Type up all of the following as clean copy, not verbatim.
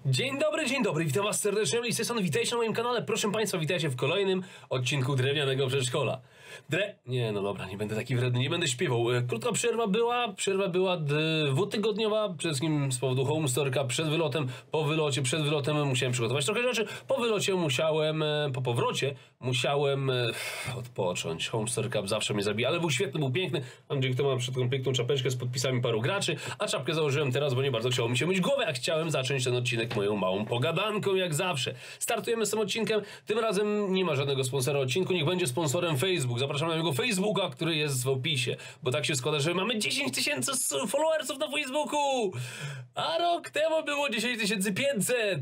Dzień dobry, witam was serdecznie, witajcie na moim kanale. Proszę państwa, witajcie w kolejnym odcinku Drewnianego Przedszkola. Nie, no dobra, nie będę taki wredny, nie będę śpiewał. Krótka przerwa była dwutygodniowa, przede wszystkim z powodu Homestorka, przed wylotem, po wylocie, przed wylotem musiałem przygotować trochę rzeczy, po wylocie po powrocie musiałem odpocząć. Homestorka zawsze mnie zabija, ale był świetny, był piękny. Mam nadzieję, kto ma przed tą piękną czapeczkę z podpisami paru graczy, a czapkę założyłem teraz, bo nie bardzo chciało mi się myć głowę, a chciałem zacząć ten odcinek moją małą pogadanką, jak zawsze. Startujemy z tym odcinkiem, tym razem nie ma żadnego sponsora odcinku, niech będzie sponsorem Facebook. Zapraszam na mojego Facebooka, który jest w opisie, bo tak się składa, że mamy 10 000 followersów na Facebooku, a rok temu było 10 500.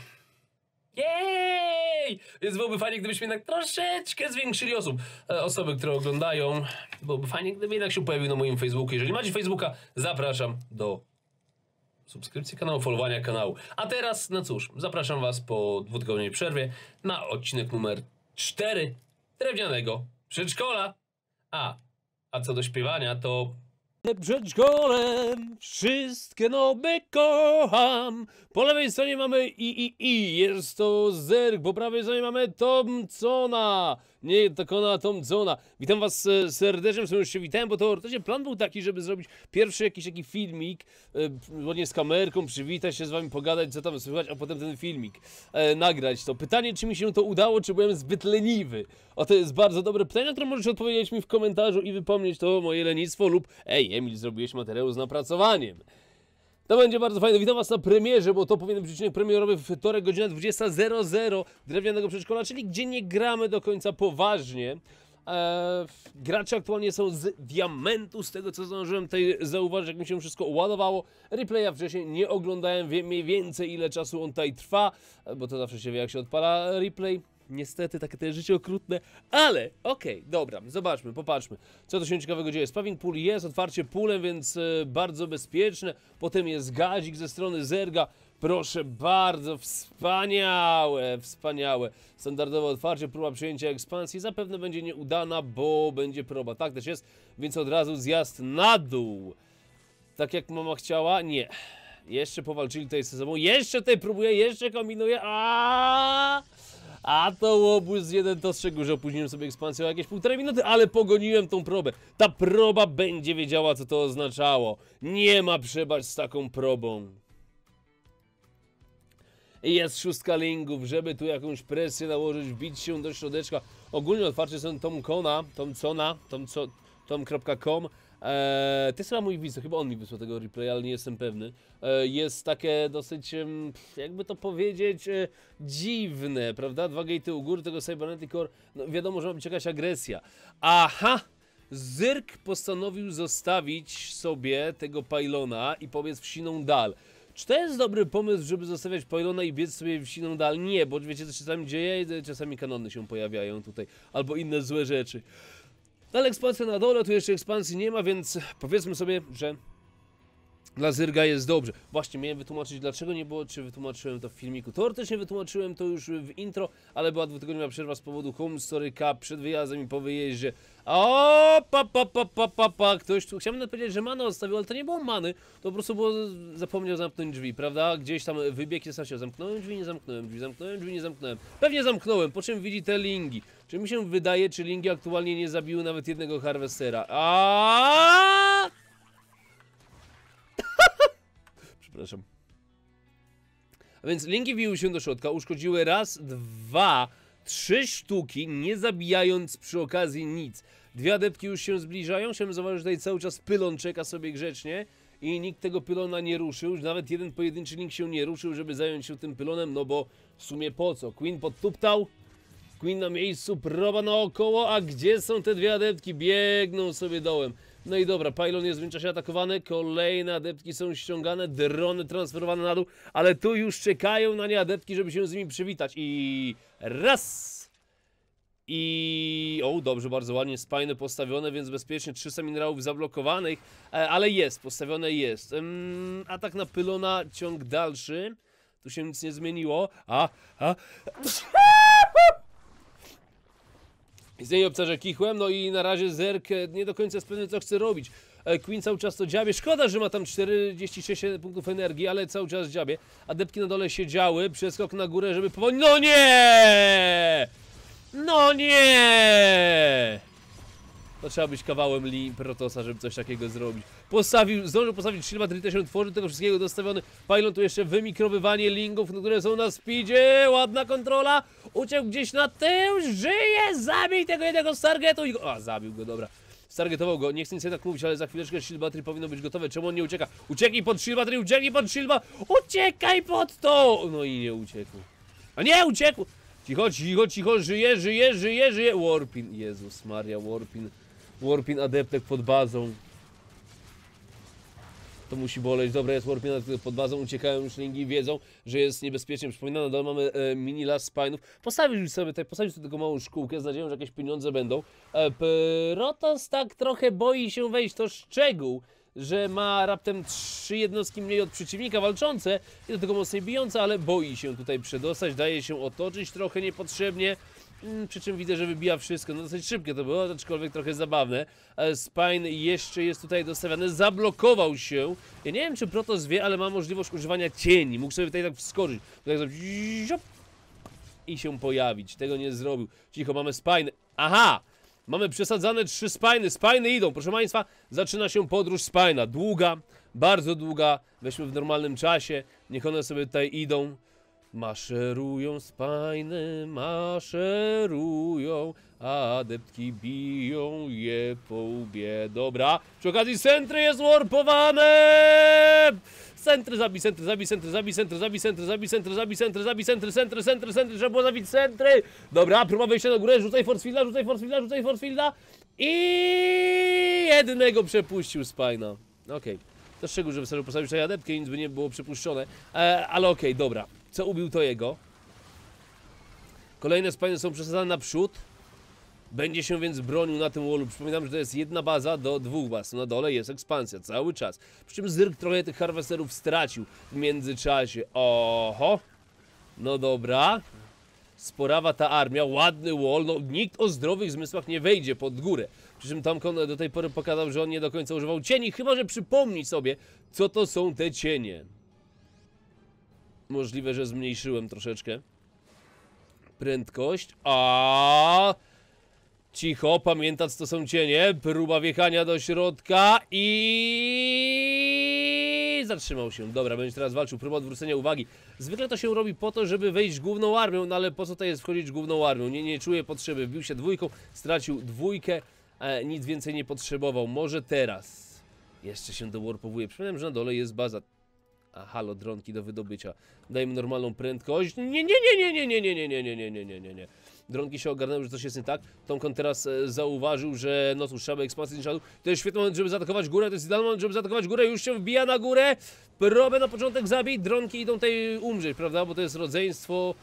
Jej! Więc byłoby fajnie, gdybyśmy jednak troszeczkę zwiększyli osoby, które oglądają. Byłoby fajnie, gdyby jednak się pojawił na moim Facebooku. Jeżeli macie Facebooka, zapraszam do subskrypcji kanału, followowania kanału. A teraz, no cóż, zapraszam was po dwutygodniowej przerwie na odcinek numer 4 Drewnianego Przedszkola. A co do śpiewania, to... Przedszkolem wszystkie noby kocham. Po lewej stronie mamy i jest to Zerk, po prawej stronie mamy Thompsona. Nie, Takona Thompsona. Witam was serdecznie, już się witałem, bo to plan był taki, żeby zrobić pierwszy jakiś taki filmik, ładnie z kamerką, przywitać się z wami, pogadać, co tam słychać, a potem ten filmik nagrać to. Pytanie, czy mi się to udało, czy byłem zbyt leniwy? O, to jest bardzo dobre pytanie, na które możecie odpowiedzieć mi w komentarzu i wypomnieć to moje lenistwo lub Emil, zrobiłeś materiał z napracowaniem. To będzie bardzo fajne. Witam was na premierze, bo to powinien być odcinek premierowy w wtorek, godzina 20:00 Drewnianego Przedszkola, czyli gdzie nie gramy do końca poważnie. Gracze aktualnie są z diamentu, z tego co zdążyłem tutaj zauważyć, jak mi się wszystko ładowało. Replaya wcześniej nie oglądałem, wiem mniej więcej ile czasu on tutaj trwa, bo to zawsze się wie, jak się odpala replay. Niestety, takie to jest życie okrutne, ale okej, dobra, zobaczmy, popatrzmy, co to się ciekawego dzieje. Spawning pool jest, otwarcie poolem, więc bardzo bezpieczne. Potem jest gazik ze strony Zerga, proszę bardzo, wspaniałe, wspaniałe. Standardowe otwarcie, próba przyjęcia ekspansji, zapewne będzie nieudana, bo będzie próba, tak też jest, więc od razu zjazd na dół. Tak jak mama chciała, nie. Jeszcze powalczyli tutaj ze sobą, jeszcze tutaj próbuję, jeszcze kombinuję, A to łobuz jeden to strzegł, że opóźniłem sobie ekspansję o jakieś 1,5 minuty, ale pogoniłem tą probę. Ta proba będzie wiedziała, co to oznaczało. Nie ma przebacz z taką probą. Jest 6 lingów, żeby tu jakąś presję nałożyć, wbić się do środeczka. Ogólnie otwarcie są tom.com. To jest chyba mój widz, chyba on mi wysłał tego replaya, ale nie jestem pewny. Jest takie dosyć, jakby to powiedzieć, dziwne, prawda? 2 gatey u góry tego Cybernetic Core, no wiadomo, że ma być jakaś agresja. Aha! Zyrk postanowił zostawić sobie tego pylona i pobiec w siną dal. Czy to jest dobry pomysł, żeby zostawiać pylona i biec sobie w siną dal? Nie, bo wiecie, co się czasami dzieje? Czasami kanony się pojawiają tutaj, albo inne złe rzeczy. Ale ekspansja na dole, tu jeszcze ekspansji nie ma, więc powiedzmy sobie, że dla Zyrga jest dobrze. Właśnie, miałem wytłumaczyć, dlaczego nie było, czy wytłumaczyłem to w filmiku. Teoretycznie wytłumaczyłem to już w intro, ale była dwutygodniowa przerwa z powodu Homestoryka przed wyjazdem i po wyjeździe. Ktoś tu, chciałbym nawet powiedzieć, że manę odstawił, ale to nie było many, to po prostu było, zapomniał zamknąć drzwi, prawda? Gdzieś tam wybiegł i się zamknąłem drzwi, nie zamknąłem drzwi, zamknąłem drzwi, nie zamknąłem. Pewnie zamknąłem, po czym widzi te lingi. Czy mi się wydaje, czy lingi aktualnie nie zabiły nawet jednego harvestera? Przepraszam. A więc linki wbiły się do środka, uszkodziły raz, 2, 3 sztuki, nie zabijając przy okazji nic. 2 adeptki już się zbliżają, chciałem zauważyć, że tutaj cały czas pylon czeka sobie grzecznie i nikt tego pylona nie ruszył, nawet jeden pojedynczy link się nie ruszył, żeby zająć się tym pylonem, no bo w sumie po co? Queen podtuptał, Queen na miejscu, proba naokoło, a gdzie są te 2 adeptki? Biegną sobie dołem. No i dobra, pylon jest w międzyczasie atakowany, kolejne adeptki są ściągane, drony transferowane na dół, ale tu już czekają na nie adeptki, żeby się z nimi przywitać. I raz! O, dobrze, bardzo ładnie, spajne postawione, więc bezpiecznie 300 minerałów zablokowanych, ale jest, postawione jest. Atak na pylona, ciąg dalszy, tu się nic nie zmieniło. Istnieje obszarze kichłem, no i na razie Zerk nie do końca jest pewny, co chce robić. Queen cały czas to dziabie. Szkoda, że ma tam 46 punktów energii, ale cały czas dziabie. Adeptki na dole siedziały. Przeskok na górę, żeby powoli... No nie! No nie! To trzeba być kawałem Protosa, żeby coś takiego zrobić. Zdążył postawić shield battery, też się tworzy, tego wszystkiego dostawiony. Pylon tu jeszcze wymikrowywanie lingów, które są na speedzie. Ładna kontrola. Uciekł gdzieś na tył, żyje, zabij tego jednego z targetu i go... A, zabił go, dobra. Stargetował go, nie chcę nic tak mówić, ale za chwileczkę shield battery powinno być gotowe. Czemu on nie ucieka? Ucieknij pod shield battery, ucieknij pod shield battery! Uciekaj pod to! No i nie uciekł. A nie, uciekł! Cicho, cicho, cicho, żyje, żyje, żyje, żyje. Warpin, Jezus Maria, Warpin. Warpin adeptek pod bazą. To musi boleć. Dobra, jest Warpin pod bazą, uciekają już lingi, wiedzą, że jest niebezpiecznie. Przypominam, na dole mamy mini las spinów. Postawić sobie taką małą szkółkę z nadzieją, że jakieś pieniądze będą. Protoss tak trochę boi się wejść, to szczegół, że ma raptem 3 jednostki mniej od przeciwnika walczące i do tego mocniej bijące, ale boi się tutaj przedostać, daje się otoczyć trochę niepotrzebnie. Przy czym widzę, że wybija wszystko. No dosyć szybkie to było, aczkolwiek trochę zabawne. Spine jeszcze jest tutaj dostawiany, zablokował się. Ja nie wiem, czy Protoss wie, ale ma możliwość używania cieni. Mógł sobie tutaj tak wskoczyć. Tutaj zrobić i się pojawić. Tego nie zrobił. Cicho, mamy Spine. Aha! Mamy przesadzane 3 spiny. Spiny idą. Proszę Państwa, zaczyna się podróż Spine'a. Długa, bardzo długa. Weźmy w normalnym czasie. Niech one sobie tutaj idą. Maszerują spiny, maszerują, a adeptki biją je po łbie. Dobra, przy okazji centry jest warpowane! Centry, zabij centry, zabij centry, zabij centry, zabij centry, zabij centry, zabij centry, zabij centry, centry, centry, centry, trzeba było zabić centry! Dobra, próba wejścia na górę, rzucaj force fielda, rzucaj force fielda, rzucaj force fielda i jednego przepuścił Spina. Okej. To szczegół, że wystarczył postawić tutaj adeptkę i nic by nie było przypuszczone, ale okej, dobra. Co ubił, to jego. Kolejne spiny są przesadzane naprzód. Będzie się więc bronił na tym wallu. Przypominam, że to jest jedna baza do 2 baz. Na dole jest ekspansja cały czas. Przy czym Zyrk trochę tych harvesterów stracił w międzyczasie. Oho. No dobra. Sporawa ta armia, ładny wall. No nikt o zdrowych zmysłach nie wejdzie pod górę. Przy czym Tamkon do tej pory pokazał, że on nie do końca używał cieni. Chyba że przypomni sobie, co to są te cienie. Możliwe, że zmniejszyłem troszeczkę prędkość. Cicho, pamiętać, to są cienie. Próba wjechania do środka i zatrzymał się. Dobra, będzie teraz walczył. Próba odwrócenia uwagi. Zwykle to się robi po to, żeby wejść główną armią, no ale po co to jest wchodzić główną armią? Nie czuję potrzeby. Wbił się dwójką, stracił dwójkę, nic więcej nie potrzebował. Może teraz jeszcze się dowarpowuje. Przypominam, że na dole jest baza. A halo, dronki do wydobycia. Dajmy normalną prędkość. Nie. Dronki się ogarnęły, że coś jest nie tak. Tomkon teraz zauważył, że no cóż, trzeba ekspansję nie szedł. To jest świetny moment, żeby zaatakować górę. To jest idealny moment, żeby zaatakować górę. Już się wbija na górę. Probę na początek zabić. Dronki idą tutaj umrzeć, prawda? Bo to jest rodzeństwo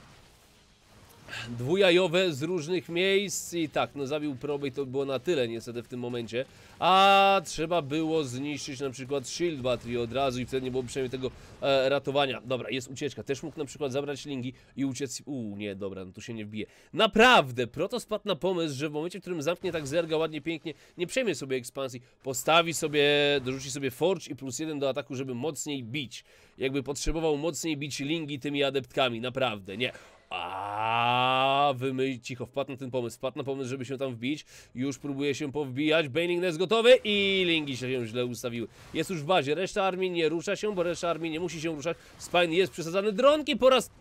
dwujajowe z różnych miejsc i tak, no zabił probę i to było na tyle niestety w tym momencie. A trzeba było zniszczyć na przykład shield battery od razu i wtedy nie było przynajmniej tego ratowania. Dobra, jest ucieczka. Też mógł na przykład zabrać lingi i uciec. Nie, dobra, no tu się nie wbije. Naprawdę, Protoss wpadł na pomysł, że w momencie, w którym zamknie tak zerga ładnie, pięknie, nie przejmie sobie ekspansji, postawi sobie, dorzuci sobie forge i +1 do ataku, żeby mocniej bić. Jakby potrzebował mocniej bić lingi tymi adeptkami, naprawdę, nie. Cicho, wpadł na pomysł, żeby się tam wbić. Już próbuje się powbijać. Baning Nest gotowy i lingi się źle ustawiły. Jest już w bazie, reszta armii nie rusza się, bo reszta armii nie musi się ruszać. Spine jest przesadzany, dronki po raz...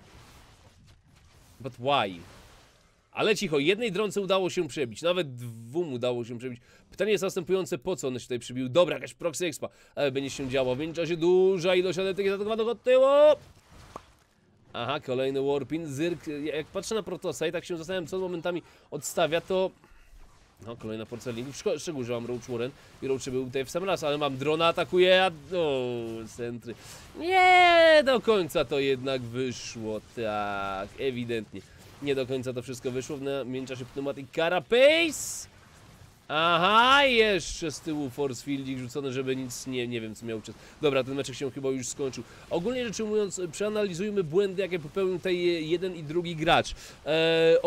But why? Ale cicho, jednej dronce udało się przebić, nawet 2 udało się przebić. Pytanie jest następujące, po co on się tutaj przybił? Dobra, jakaś proxy expa będzie się działo. W międzyczasie duża ilość adeptek jest atakowana od tyłu. Aha, kolejny Warpin, Zyrk. Jak patrzę na Protossa i tak się zastanawiam, co momentami odstawia, to... No, kolejna porcja linii. Szczególnie, że mam Roach Warren i Roach był tutaj w sam raz, ale mam drona, atakuje, centry. Nie do końca to jednak wyszło, tak, ewidentnie. Nie do końca to wszystko wyszło, w międzyczasie pneumatic Carapace. Aha, jeszcze z tyłu force fielding rzucony, żeby nic nie wiem co miał uczyć. Dobra, ten meczek się chyba już skończył. Ogólnie rzecz ujmując, przeanalizujmy błędy, jakie popełnił tutaj jeden i drugi gracz.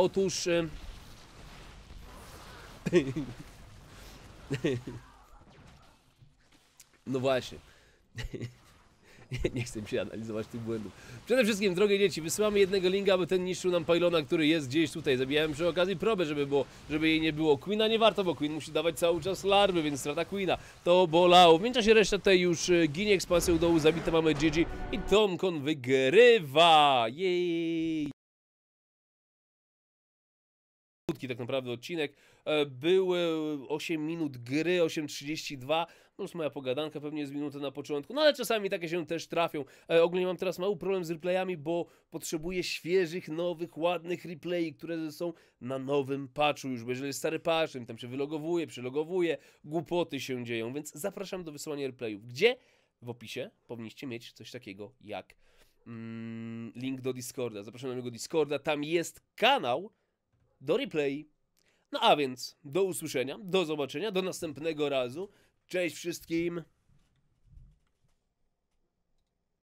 Otóż... No właśnie. Nie chcę mi się analizować tych błędów. Przede wszystkim, drogie dzieci, wysyłamy jednego linka, aby ten niszczył nam pylona, który jest gdzieś tutaj. Zabijałem przy okazji probę, żeby jej nie było. Queena nie warto, bo Queen musi dawać cały czas larwy, więc strata Queena. To bolało. W międzyczasie reszta tutaj już ginie, ekspansją dołu, zabite mamy GG i Tomkon wygrywa. Jej! Tak naprawdę odcinek. Był 8 minut gry, 8:32. No już moja pogadanka pewnie jest minutę na początku, no ale czasami takie się też trafią. Ogólnie mam teraz mały problem z replayami, bo potrzebuję świeżych, nowych, ładnych replay, które są na nowym patchu już, bo jeżeli jest stary patch, tam się wylogowuje, przylogowuje, głupoty się dzieją, więc zapraszam do wysyłania replayów. Gdzie? W opisie powinniście mieć coś takiego jak link do Discorda. Zapraszam na mojego Discorda, tam jest kanał do replay. No a więc do usłyszenia, do zobaczenia, do następnego razu. Cześć wszystkim!